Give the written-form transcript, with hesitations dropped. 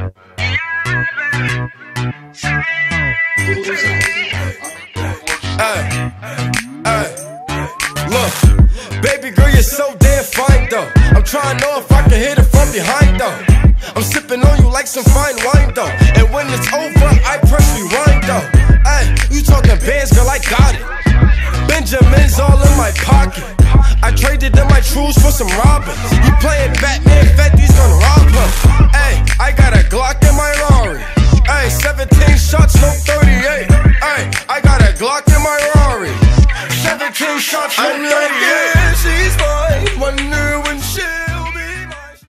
Look, baby girl, you're so damn fine though. I'm trying to know if I can hit it from behind though. I'm sipping on you like some fine wine though. And when it's over, I press rewind though. Ay, you talking bands, girl, I got it. Benjamin's all in my pocket. I traded in my trues for some robbers. You playing Batman, Fetty's gonna rob him. Ay, I got